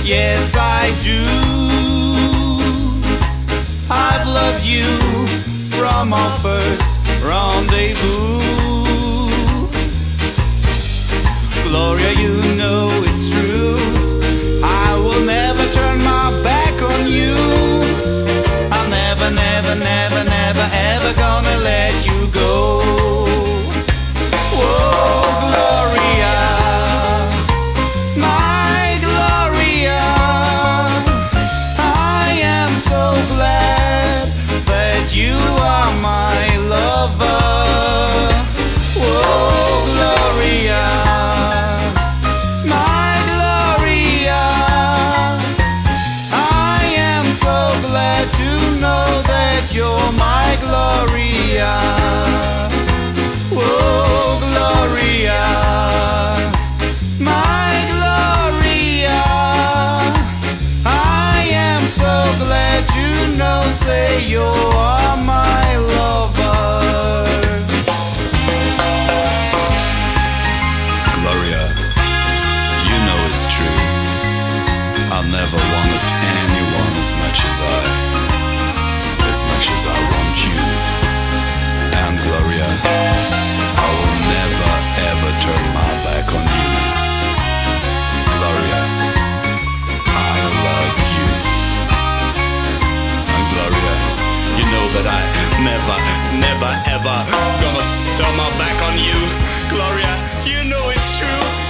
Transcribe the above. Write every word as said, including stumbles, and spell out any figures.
yes I do. I've loved you from our first rendezvous. Gloria, you know it's true. I will never turn my back on you. I'm never, never, never, never, ever gonna let you go. Whoa, Gloria, my Gloria, I am so glad that you are my lover. Whoa, Gloria, my Gloria, I am so glad to know that you're my Gloria. Whoa, Gloria, my Gloria, I am so glad to know, say you are my lover. Gloria, you know it's true. I'll never wanted anyone as much as I, as much as I want you. And Gloria, I will never ever turn my back on you. Gloria, I love you. And Gloria, you know that I never, never, ever gonna turn my back on you. Gloria, you know it's true.